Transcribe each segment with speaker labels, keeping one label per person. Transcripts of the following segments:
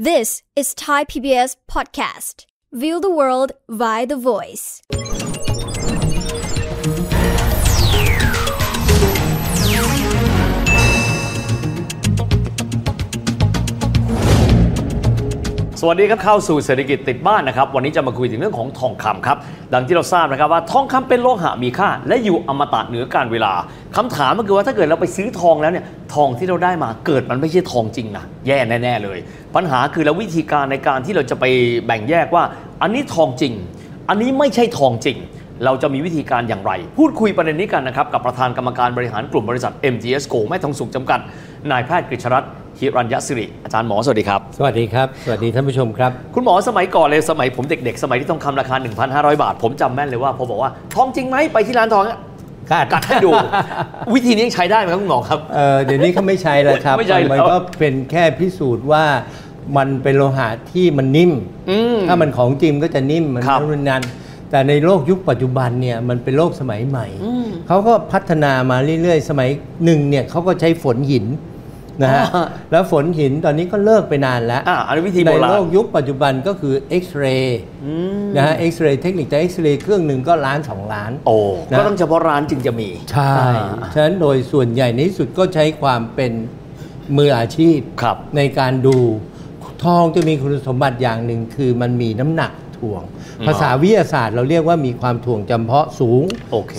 Speaker 1: This is Thai PBS podcast. View the world via the voice.
Speaker 2: สวัสดีครับเข้าสู่เศรษฐกิจติดบ้านนะครับวันนี้จะมาคุยถึงเรื่องของทองคำครับดังที่เราทราบนะครับว่าทองคำเป็นโลหะมีค่าและอยู่อมตะเหนือการเวลาคำถามก็คือว่าถ้าเกิดเราไปซื้อทองแล้วเนี่ยทองที่เราได้มาเกิดมันไม่ใช่ทองจริงนะแย่แน่ๆเลยปัญหาคือแล้ววิธีการในการที่เราจะไปแบ่งแยกว่าอันนี้ทองจริงอันนี้ไม่ใช่ทองจริงเราจะมีวิธีการอย่างไรพูดคุยประเด็นนี้กันนะครับกับประธานกรรมการบริหารกลุ่มบริษัท MGS Gold แม่ทองสุขจำกัดนายแพทย์กฤษรัตน์หิรัญยศิริอาจารย์หมอสวัสดีครับ
Speaker 3: สวัสดีครับสวัสดีท่านผู้ชมครับ
Speaker 2: คุณหมอสมัยก่อนเลยสมัยผมเด็กๆสมัยที่ทองคำราคา 1,500 บาทผมจำแม่นเลยว่าพอบอกว่าทองจริงไหมไปที่ร้านทองกัดให้ดู วิธีนี้ยังใช้ได้ไหมครับคุณหมอครับ
Speaker 3: เดี๋ยวนี้เขาไม่ใช้แล้วครับมันก็เป็นแค่พิสูจน์ว่ามันเป็นโลหะที่มันนิ่มถ้ามันของจริงก็จะนิ่มมันรุ่นนั้นแต่ในโลกยุคปัจจุบันเนี่ยมันเป็นโลกสมัยใหม่เขาก็พัฒนามาเรื่อยๆสมัยหนึ่งเนี่ยเขาก็ใช้ฝนหินนะฮะแล้วฝนหินตอนนี้ก็เลิกไปนานแล้วในโลกยุคปัจจุบันก็คือเอ็กซเรย์นะฮะเอ็กซเรย์เทคนิคแต่เอ็กซเรย์เครื่องหนึ่งก็ล้าน2 ล้าน
Speaker 2: โอ้ก็ต้องเฉพาะร้านจึงจะมี
Speaker 3: ใช่ฉะนั้นโดยส่วนใหญ่ในที่สุดก็ใช้ความเป็นมืออาชีพในการดูทองจะมีคุณสมบัติอย่างหนึ่งคือมันมีน้ำหนักถ่วงภาษาวิทยาศาสตร์เราเรียกว่ามีความถ่วงจำเพาะสูง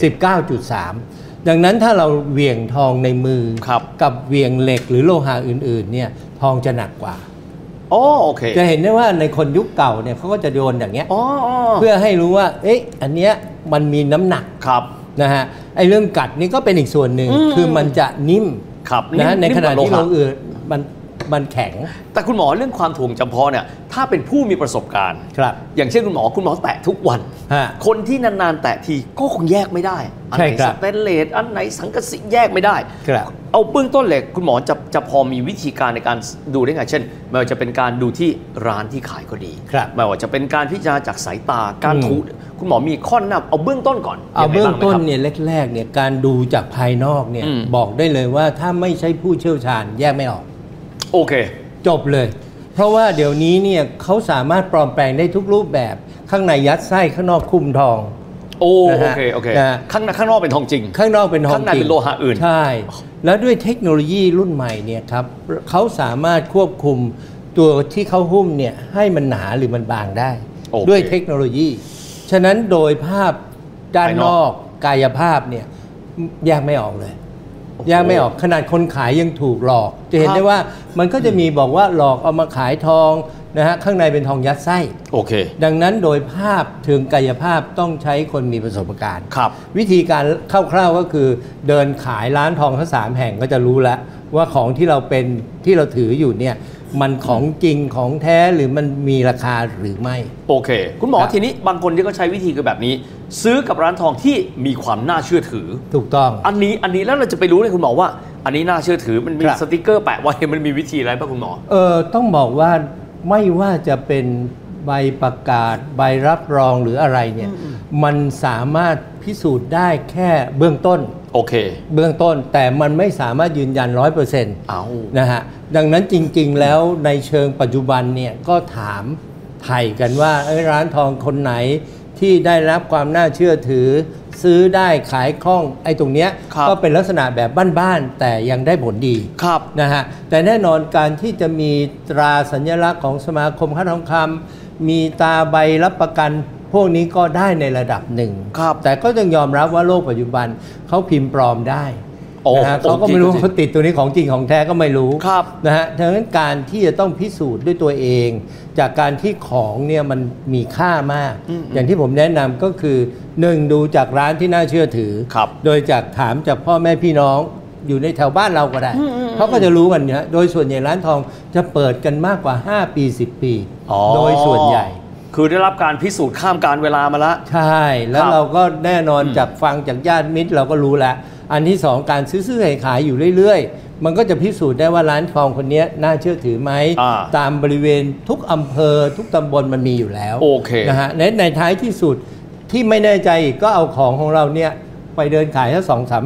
Speaker 3: 19.3 ดังนั้นถ้าเราเหวี่ยงทองในมือกับเหวี่ยงเหล็กหรือโลหะอื่นๆเนี่ยทองจะหนักกว่า
Speaker 2: โอเค
Speaker 3: จะเห็นได้ว่าในคนยุคเก่าเนี่ยเขาก็จะโยนอย่างเงี้ยเพื่อให้รู้ว่าเอ๊ะอันเนี้ยมันมีน้ำหนักนะฮะไอ้เรื่องกัดนี่ก็เป็นอีกส่วนหนึ่งคือมันจะนิ่มนะฮะในขณะที่โลหะอื่นมันแข็ง
Speaker 2: แต่คุณหมอเรื่องความถ่วงจำเพาะเนี่ยถ้าเป็นผู้มีประสบการณ์อย่างเช่นคุณหมอแตะทุกวันคนที่นานๆแตะทีก็คงแยกไม่ได้อันไหนสแตนเลสอันไหนสังกะสีแยกไม่ได้เอาเบื้องต้นเลยคุณหมอจะพอมีวิธีการในการดูได้ไงเช่นไม่ว่าจะเป็นการดูที่ร้านที่ขายก็ดีไม่ว่าจะเป็นการพิจารณาจากสายตาการถูคุณหมอมีข้อแนะนำเอาเบื้องต้นก่อน
Speaker 3: เอาเบื้องต้นเนี่ยแรกๆเนี่ยการดูจากภายนอกเนี่ยบอกได้เลยว่าถ้าไม่ใช่ผู้เชี่ยวชาญแยกไม่ออก
Speaker 2: โอเค
Speaker 3: จบเลยเพราะว่าเดี๋ยวนี้เนี่ยเขาสามารถปลอมแปลงได้ทุกรูปแบบข้างในยัดไส้ข้างนอกคุมทอง
Speaker 2: โอเคข้างนอกเป็นทองจริง
Speaker 3: ข้างนอกเป็นทองจริง
Speaker 2: ข้างในเป็นโลหะอื่น
Speaker 3: ใช่แล้วด้วยเทคโนโลยีรุ่นใหม่เนี่ยครับเขาสามารถควบคุมตัวที่เขาหุ้มเนี่ยให้มันหนาหรือมันบางได้ด้วยเทคโนโลยีฉะนั้นโดยภาพด้านนอกกายภาพเนี่ยแยกไม่ออกเลยแยกไม่ออกขนาดคนขายยังถูกหลอกจะเห็นได้ว่ามันก็จะมีบอกว่าหลอกเอามาขายทองนะฮะข้างในเป็นทองยัดไส้
Speaker 2: โอเค
Speaker 3: ดังนั้นโดยภาพถึงกายภาพต้องใช้คนมีประสบการณ์
Speaker 2: ครับ
Speaker 3: วิธีการคร่าวๆก็คือเดินขายร้านทองทั้ง3 แห่งก็จะรู้แล้วว่าของที่เราถืออยู่เนี่ยมันของจริงของแท้หรือมันมีราคาหรือไม่
Speaker 2: โอเคคุณหมอทีนี้บางคนที่ก็ใช้วิธีคือแบบนี้ซื้อกับร้านทองที่มีความน่าเชื่อถือ
Speaker 3: ถูกต้อง
Speaker 2: อันนี้แล้วเราจะไปรู้เลยคุณหมอว่าอันนี้น่าเชื่อถือมันมีสติกเกอร์แปะไว้มันมีวิธีอะไรป่ะคุณหมอ
Speaker 3: ต้องบอกว่าไม่ว่าจะเป็นใบประกาศใบรับรองหรืออะไรเนี่ยมันสามารถพิสูจน์ได้แค่เบื้องต้น
Speaker 2: โอเค
Speaker 3: เบื้องต้นแต่มันไม่สามารถยืนยัน 100% นะฮะดังนั้นจริงๆแล้วในเชิงปัจจุบันเนี่ยก็ถามไถ่กันว่าร้านทองคนไหนที่ได้รับความน่าเชื่อถือซื้อได้ขายคล่องไอ้ตรงเนี้ยก็เป็นลักษณะแบบบ้านๆแต่ยังได้ผลดีนะฮะแต่แน่นอนการที่จะมีตราสัญลักษณ์ของสมาคมค้าทองคำมีตาใบรับประกันพวกนี้ก็ได้ในระดับหนึ่งแต่ก็ต้องยอมรับว่าโลกปัจจุบันเขาพิมพ์ปลอมได้นะฮะเขาก็ไม่รู้เขาติดตัวนี้ของจริงของแท้ก็ไม่รู้นะฮะดังนั้นการที่จะต้องพิสูจน์ด้วยตัวเองจากการที่ของเนี่ยมันมีค่ามากอย่างที่ผมแนะนำก็คือ1ดูจากร้านที่น่าเชื่อถือโดยจากถามจากพ่อแม่พี่น้องอยู่ในแถวบ้านเราก็ได้เขาก็จะรู้กันเนี่ยโดยส่วนใหญ่ร้านทองจะเปิดกันมากกว่า5 ปี 10 ปีโดยส่วนใหญ่
Speaker 2: คือได้รับการพิสูจน์ข้ามการเวลามาแล้ว
Speaker 3: ใช่แล้วเราก็แน่นอนจากฟังจากญาติมิตรเราก็รู้แล้วอันที่2การซื้อขายอยู่เรื่อยๆมันก็จะพิสูจน์ได้ว่าร้านทองคนนี้น่าเชื่อถือไหมตามบริเวณทุกอำเภอทุกตำบลมันมีอยู่แล้วนะฮะในท้ายที่สุดที่ไม่แน่ใจก็เอาของเราเนี่ยไปเดินขายแค่2-3 แห่ง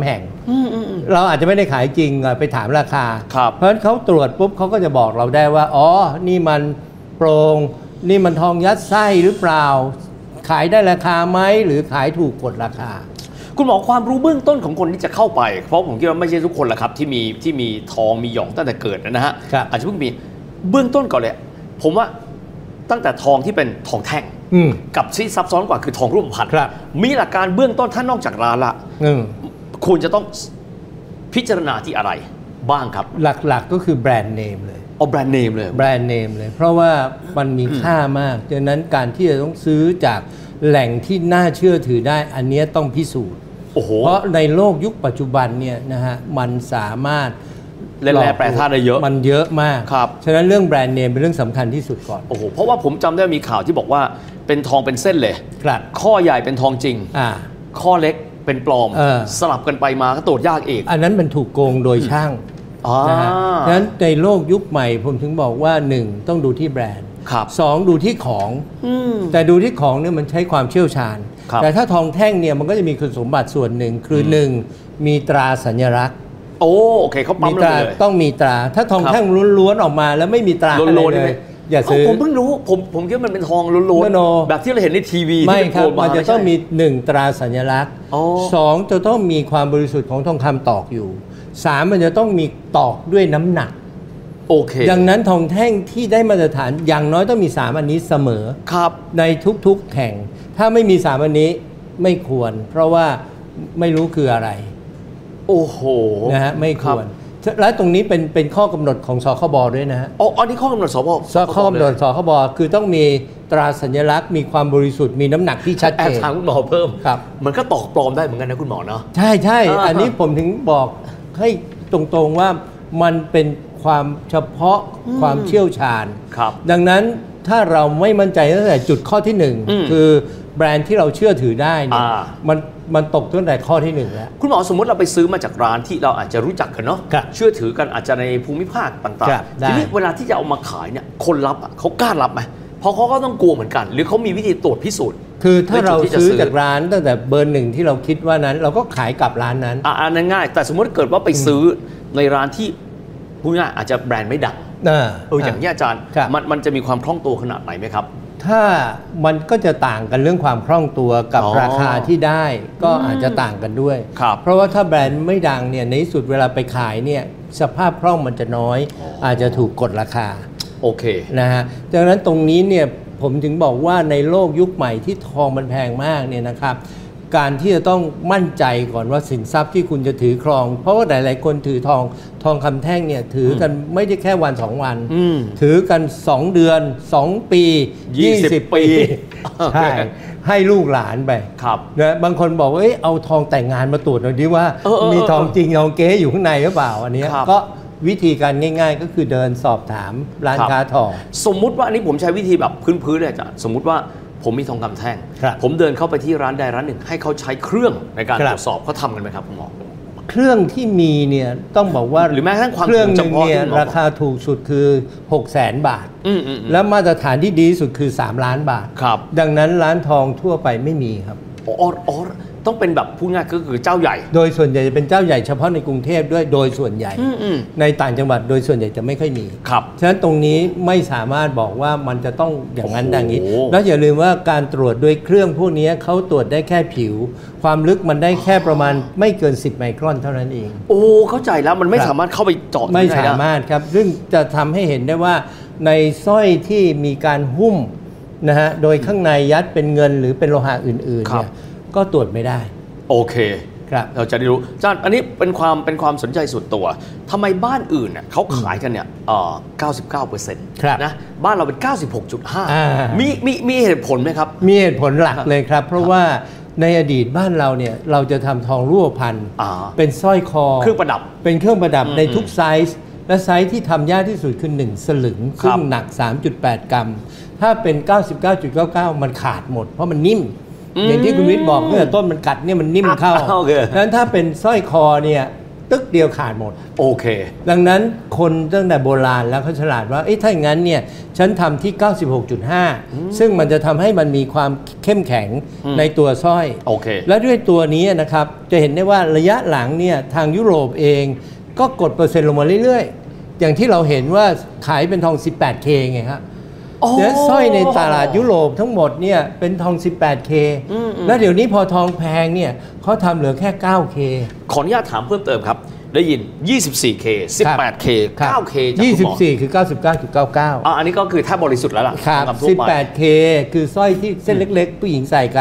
Speaker 3: เราอาจจะไม่ได้ขายจริงไปถามราคาเพราะฉะนั้นเขาตรวจปุ๊บเขาก็จะบอกเราได้ว่าอ๋อนี่มันโปร่งนี่มันทองยัดไส้หรือเปล่าขายได้ราคาไหมหรือขายถูกกดราคา
Speaker 2: คุณหมอความรู้เบื้องต้นของคนที่จะเข้าไปเพราะผมคิดว่าไม่ใช่ทุกคนแหละครับที่มีทองมีหยองตั้งแต่เกิดนะฮะอาจจะเพิ่งมีเบื้องต้นก่อนเลยผมว่าตั้งแต่ทองที่เป็นทองแท่งกับที่ซับซ้อนกว่าคือทองรูปพรรณมีหลักการเบื้องต้นถ้านอกจากร้านละควรจะต้องพิจารณาที่อะไรบ้างครับ
Speaker 3: หลักๆก็คือแบรนด์เนมเลย
Speaker 2: แบรนด์เนมเลย
Speaker 3: แบรนด์เนมเลยเพราะว่ามันมีค่ามากดังนั้นการที่จะต้องซื้อจากแหล่งที่น่าเชื่อถือได้อันนี้ต้องพิสูจน์เพราะในโลกยุคปัจจุบันเนี่ยนะฮะมันสามารถ
Speaker 2: แร่แปรธาตุได้เยอะ
Speaker 3: มันเยอะมาก
Speaker 2: ครับ
Speaker 3: ฉะนั้นเรื่องแบรนด์เนมเป็นเรื่องสำคัญที่สุดก่อน
Speaker 2: เพราะว่าผมจำได้มีข่าวที่บอกว่าเป็นทองเป็นเส้นเลยข้อใหญ่เป็นทองจริงข้อเล็กเป็นปลอมสลับกันไปมาก็ตรวจยากอีก
Speaker 3: อันนั้นมันถูกโกงโดยช่างนะฮะฉะนั้นในโลกยุคใหม่ผมถึงบอกว่า1ต้องดูที่แบรนด์2ดูที่ของแต่ดูที่ของเนี่ยมันใช้ความเชี่ยวชาญแต่ถ้าทองแท่งเนี่ยมันก็จะมีคุณสมบัติส่วนหนึ่งคือ1มีตราสัญลักษณ์
Speaker 2: โอเคเขาปั๊มเลย
Speaker 3: ต้องมีตราถ้าทองแท่งล้วนๆออกมาแล้วไม่มีตราอะไรเลยอย่าซื้อ
Speaker 2: ผมเพิ่งรู้ผมคิดว่ามันเป็นทองล้วนๆแบบที่เราเห็นในทีวี
Speaker 3: ไม่ครับมันจะต้องมี1ตราสัญลักษณ์2จะต้องมีความบริสุทธิ์ของทองคำตอกอยู่3มันจะต้องมีตอกด้วยน้ำหนักดังนั้นทองแท่งที่ได้มาตรฐานอย่างน้อยต้องมี3อันนี้เสมอ
Speaker 2: ครับ
Speaker 3: ในทุกๆแห่งถ้าไม่มี3อันนี้ไม่ควรเพราะว่าไม่รู้คืออะไรนะฮะไม่ควรและตรงนี้เป็นข้อกำหนดของสคบด้วยนะฮะ
Speaker 2: อันนี้ข้อกำหนด
Speaker 3: ข้อกำหนดสคบคือต้องมีตราสัญลักษณ์มีความบริสุทธิ์มีน้ำหนักที่ชัดเจน
Speaker 2: ถามคุณหมอเพิ่มครับมันก็ตอกปลอมได้เหมือนกันนะคุณหมอเนาะ
Speaker 3: ใช่อันนี้ผมถึงบอกให้ตรงๆว่ามันเป็นความเฉพาะความเชี่ยวชาญดังนั้นถ้าเราไม่มั่นใจตั้งแต่จุดข้อที่1คือแบรนด์ที่เราเชื่อถือได้เนี่ยมันตกตั้งแต่ข้อที่1แล้ว
Speaker 2: คุณหมอสมมติเราไปซื้อมาจากร้านที่เราอาจจะรู้จักกันเนาะเชื่อถือกันอาจจะในภูมิภาคต่างๆทีนี้เวลาที่จะเอามาขายเนี่ยคนรับเขากล้ารับไหมเพราะเขาก็ต้องกลัวเหมือนกันหรือเขามีวิธีตรวจพิสูจน์
Speaker 3: คือถ้าเราซื้อจากร้านตั้งแต่เบอร์1ที่เราคิดว่านั้นเราก็ขายกับร้านนั้น
Speaker 2: อันนั้นง่ายแต่สมมติเกิดว่าไปซื้อในร้านที่พูดง่ายอาจจะแบรนด์ไม่ดังอย่างนี้อาจารย์มันจะมีความคล่องตัวขนาดไหนไหมครับ
Speaker 3: ถ้ามันก็จะต่างกันเรื่องความคล่องตัวกับราคาที่ได้ก็อาจจะต่างกันด้วยเพราะว่าถ้าแบรนด์ไม่ดังเนี่ยในที่สุดเวลาไปขายเนี่ยสภาพคล่องมันจะน้อยอาจจะถูกกดราคานะฮะดังนั้นตรงนี้เนี่ยผมถึงบอกว่าในโลกยุคใหม่ที่ทองมันแพงมากเนี่ยนะครับการที่จะต้องมั่นใจก่อนว่าสินทรัพย์ที่คุณจะถือครองเพราะว่าหลายๆคนถือทองคำแท่งเนี่ยถือกันไม่ได้แค่วัน2วันถือกัน2เดือน2ปี20ปีใช่ให้ลูกหลานไปนะบางคนบอกว่าเอาทองแต่งงานมาตรวจหน่อยดิว่ามีทองจริงทองเก๊อยู่ข้างในหรือเปล่าอันนี้ก็วิธีการง่ายๆก็คือเดินสอบถามร้านค้าทอง
Speaker 2: สมมุติว่าอันนี้ผมใช้วิธีแบบพื้นๆเลยจ้ะสมมุติว่าผมมีทองคำแท่งผมเดินเข้าไปที่ร้านใดร้านหนึ่งให้เขาใช้เครื่องในการตรวจสอบเขาทำกันไหมครับคุณหมอ
Speaker 3: เครื่องที่มีเนี่ยต้องบอกว่า
Speaker 2: หรือแม้กระทั่งความ
Speaker 3: เครื่องนึงเนี่ยราคาถูกสุดคือ 600,000 บาทแล้วมาตรฐานที่ดีสุดคือ3ล้านบาทดังนั้นร้านทองทั่วไปไม่มีครับ
Speaker 2: ต้องเป็นแบบพูดง่ายก็คือเจ้าใหญ่
Speaker 3: โดยส่วนใหญ่จะเป็นเจ้าใหญ่เฉพาะในกรุงเทพด้วยโดยส่วนใหญ่ในต่างจังหวัดโดยส่วนใหญ่จะไม่ค่อยมีฉะนั้นตรงนี้ไม่สามารถบอกว่ามันจะต้องอย่างนั้นดังนี้แล้วอย่าลืมว่าการตรวจด้วยเครื่องพวกนี้เขาตรวจได้แค่ผิวความลึกมันได้แค่ประมาณไม่เกิน10 ไมครอนเท่านั้นเอง
Speaker 2: เข้าใจแล้วมันไม่สามารถเข้าไปเจาะ
Speaker 3: ไม่สามารถครับซึ่งจะทำให้เห็นได้ว่าในสร้อยที่มีการหุ้มนะฮะโดยข้างในยัดเป็นเงินหรือเป็นโลหะอื่นๆเนี่ยก็ตรวจไม่ได้ครับ
Speaker 2: เราจะได้รู้อาจารย์อันนี้เป็นความสนใจส่วนตัวทำไมบ้านอื่นเนี่ยเขาขายกันเนี่ย99%นะบ้านเราเป็น 96.5 มีเหตุผลไหมครับ
Speaker 3: มีเหตุผลหลักเลยครับเพราะว่าในอดีตบ้านเราเนี่ยเราจะทำทองรูปพรรณเป็นสร้อยคอ
Speaker 2: เครื่องประดับ
Speaker 3: เป็นเครื่องประดับในทุกไซส์และไซส์ที่ทำยากที่สุดคือ1สลึงซึ่งหนัก 3.8 กรัมถ้าเป็น 99.99 มันขาดหมดเพราะมันนิ่มอย่างที่คุณวิทย์บอกเมื่อต้นมันกัดเนี่ยมันนิ่มเข้าดังนั้นถ้าเป็นสร้อยคอเนี่ยตึกเดียวขาดหมด
Speaker 2: โอเค
Speaker 3: ดังนั้นคนตั้งแต่โบราณแล้วเขาฉลาดว่าถ้าอย่างนั้นเนี่ยฉันทำที่ 96.5 ซึ่งมันจะทำให้มันมีความเข้มแข็งในตัวสร้อย
Speaker 2: โอเค
Speaker 3: และด้วยตัวนี้นะครับจะเห็นได้ว่าระยะหลังเนี่ยทางยุโรปเองก็กดเปอร์เซ็นต์ลงมาเรื่อยๆอย่างที่เราเห็นว่าขายเป็นทอง 18K ไงครับเดี๋ยวสร้อยในตลาดยุโรปทั้งหมดเนี่ยเป็นทอง 18K แล้วเดี๋ยวนี้พอทองแพงเนี่ยเขาทำเหลือแค่ 9K
Speaker 2: ขออนุญาตถามเพิ่มเติมครับได้ยิน 24K 18K 9K
Speaker 3: 24 คือ 99.99
Speaker 2: อันนี้ก็คือแทบบริสุทธิ์แล้วล่ะ
Speaker 3: ครับ 18K คือสร้อยที่เส้นเล็กๆผู้หญิงใส่กัน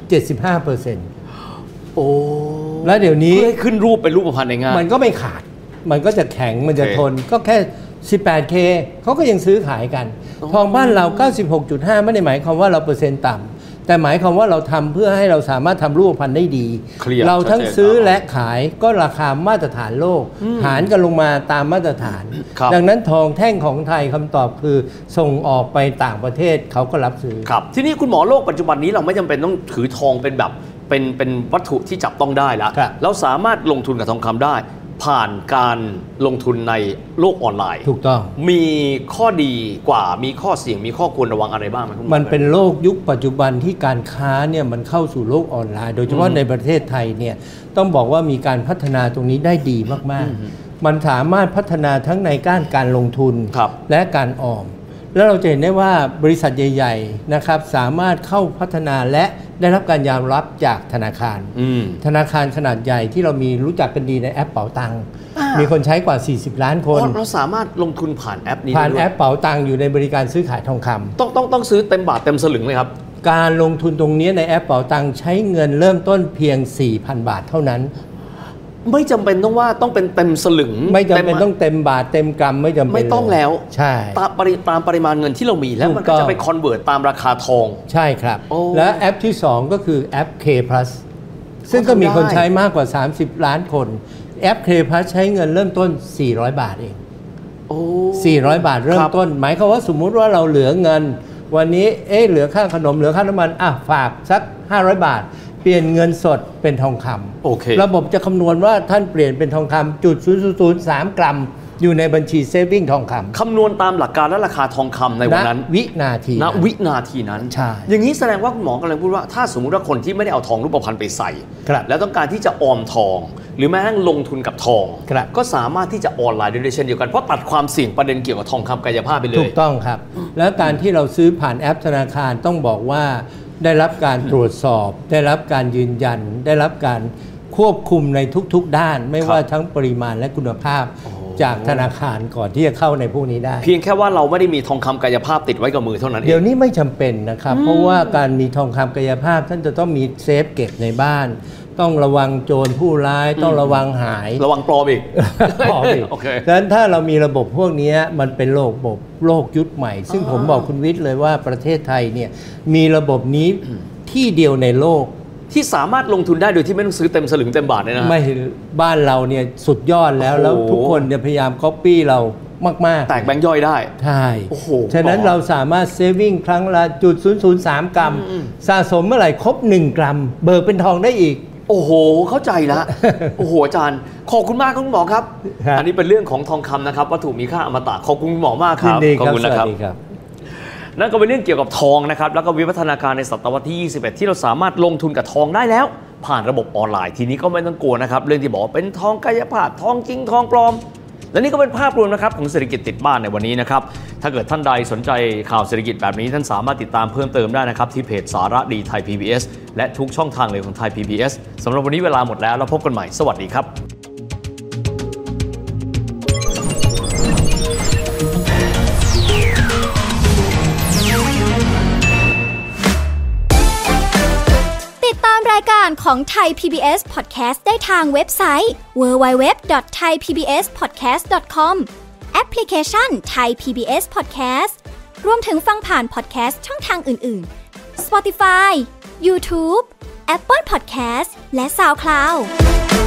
Speaker 3: 75%
Speaker 2: โอ้
Speaker 3: แล้วเดี๋ยวนี้
Speaker 2: ให้ขึ้นรูปเป็นรูปพรรณง่าย
Speaker 3: มันก็ไม่ขาดมันก็จะแข็งมันจะทนก็แค่ 18K เขาก็ยังซื้อขายกันทองบ้านเรา 96.5 ไม่ได้หมายความว่าเราเปอร์เซ็นต์ต่ำแต่หมายความว่าเราทำเพื่อให้เราสามารถทำรูปพรรณได้ดีเราทั้งซื้อและขายก็ราคามาตรฐานโลกหารกันลงมาตามมาตรฐานดังนั้นทองแท่งของไทยคำตอบคือส่งออกไปต่างประเทศเขาก็รับซื้อ
Speaker 2: ครับทีนี้คุณหมอโลกปัจจุบันนี้เราไม่จำเป็นต้องถือทองเป็นแบบเป็นวัตถุที่จับต้องได้แล้วเราสามารถลงทุนกับทองคำได้ผ่านการลงทุนในโลกออนไลน์
Speaker 3: ถูกต้อง
Speaker 2: มีข้อดีกว่ามีข้อเสี่ยงมีข้อควรระวังอะไรบ้างไหมคุณหมอ
Speaker 3: มันเป็นโลกยุคปัจจุบันที่การค้าเนี่ยมันเข้าสู่โลกออนไลน์โดยเฉพาะในประเทศไทยเนี่ยต้องบอกว่ามีการพัฒนาตรงนี้ได้ดีมากๆมันสามารถพัฒนาทั้งในการลงทุนและการออมแล้วเราจะเห็นได้ว่าบริษัทใหญ่ๆนะครับสามารถเข้าพัฒนาและได้รับการยอมรับจากธนาคารขนาดใหญ่ที่เรามีรู้จักกันดีในแอปเป๋าตังค์มีคนใช้กว่า40ล้านคน
Speaker 2: เราสามารถลงทุนผ่านแอปนี้
Speaker 3: ผ่านแอปเป๋าตังค์อยู่ในบริการซื้อขายทองคำ
Speaker 2: ต้องซื้อเต็มบาทเต็มสลึงไหมครับ
Speaker 3: การลงทุนตรงนี้ในแอปเป๋าตังค์ใช้เงินเริ่มต้นเพียง 4,000 บาทเท่านั้น
Speaker 2: ไม่จำเป็นต้องเป็นเต็มสลึง
Speaker 3: ไม่จำเป็นต้องเต็มบาทเต็มกรัมไม่จำเป็น
Speaker 2: ไม่ต้องแล้ว
Speaker 3: ใช่
Speaker 2: ตามปริมาณเงินที่เรามีแล้วมันก็จะไปคอนเวิร์ตตามราคาทอง
Speaker 3: ใช่ครับและแอปที่2ก็คือแอป K Plus ซึ่งก็มีคนใช้มากกว่า30ล้านคนแอป K Plus ใช้เงินเริ่มต้น400บาทเอง400บาทเริ่มต้นหมายความว่าสมมุติว่าเราเหลือเงินวันนี้เหลือค่าขนมเหลือค่าน้ำมันฝากสัก500บาทเปลี่ยนเงินสดเป็นทองคำ
Speaker 2: โอเค
Speaker 3: ระบบจะคำนวณว่าท่านเปลี่ยนเป็นทองคำ.003 กรัมอยู่ในบัญชีเซฟวิ่งทองคำ
Speaker 2: คำนวณตามหลักการและราคาทองคำในวันนั้น
Speaker 3: วินาที
Speaker 2: นั้น
Speaker 3: ใช่
Speaker 2: อย่างนี้แสดงว่าคุณหมอกำลังพูดว่าถ้าสมมุติว่าคนที่ไม่ได้เอาทองรูปพรรณไปใส่แล้วต้องการที่จะออมทองหรือแม้กระทั่งลงทุนกับทองก็สามารถที่จะออนไลน์ได้เช่นเดียวกันเพราะตัดความเสี่ยงประเด็นเกี่ยวกับทองคำกายภาพไปเลย
Speaker 3: ถูกต้องครับแล้วการที่เราซื้อผ่านแอปธนาคารต้องบอกว่าได้รับการตรวจสอบได้รับการยืนยันได้รับการควบคุมในทุกๆด้านไม่ว่าทั้งปริมาณและคุณภาพจากธนาคารก่อนที่จะเข้าในพวกนี้ได้
Speaker 2: เพียงแค่ว่าเราไม่ได้มีทองคำกายภาพติดไว้กับมือเท่านั้นเอง
Speaker 3: เดี๋ยวนี้ไม่จำเป็นนะครับเพราะว่าการมีทองคำกายภาพท่านจะต้องมีเซฟเก็บในบ้านต้องระวังโจรผู้ร้ายต้องระวังหาย
Speaker 2: ระวังปลอมอีก
Speaker 3: โอเคดังนั้นถ้าเรามีระบบพวกนี้มันเป็นโลกยุคใหม่ซึ่งผมบอกคุณวิทย์เลยว่าประเทศไทยเนี่ยมีระบบนี้ที่เดียวในโลก
Speaker 2: ที่สามารถลงทุนได้โดยที่ไม่ต้องซื้อเต็มสลึงเต็มบาทเลยนะ
Speaker 3: ไม่บ้านเราเนี่ยสุดยอดแล้วทุกคนเนี่ยพยายามก๊อปปี้เรามากๆ
Speaker 2: แตกแบงค์ย่อยได้
Speaker 3: ใช่ฉะนั้นเราสามารถเซฟวิ่งครั้งละ.003 กรัมสะสมเมื่อไหร่ครบ1กรัมเบิกเป็นทองได้อีก
Speaker 2: โอ้โหเข้าใจละโอ้โหอาจารย์ขอบคุณมากคุณหมอครับอันนี้เป็นเรื่องของทองคำนะครับวัตถุมีค่าอมตะขอบคุณหมอมากครับ
Speaker 3: ขอบคุณนะครับ
Speaker 2: นั่นก็เป็นเรื่องเกี่ยวกับทองนะครับแล้วก็วิวัฒนาการในศตวรรษที่21ที่เราสามารถลงทุนกับทองได้แล้วผ่านระบบออนไลน์ทีนี้ก็ไม่ต้องกลัวนะครับเรื่องที่บอกเป็นทองกายภาพทองจริงทองปลอมและนี่ก็เป็นภาพรวมนะครับของเศรษฐกิจติดบ้านในวันนี้นะครับถ้าเกิดท่านใดสนใจข่าวเศรษฐกิจแบบนี้ท่านสามารถติดตามเพิ่มเติมได้นะครับที่เพจสาระดีไทย PBS และทุกช่องทางเลยของไทย PBS สำหรับวันนี้เวลาหมดแล้วพบกันใหม่สวัสดีครับ
Speaker 1: รายการของไทย PBS Podcast ได้ทางเว็บไซต์ www.thaipbspodcast.com แอปพลิเคชัน Thai PBS Podcast รวมถึงฟังผ่าน podcast ช่องทางอื่นๆ Spotify YouTube Apple Podcast และ SoundCloud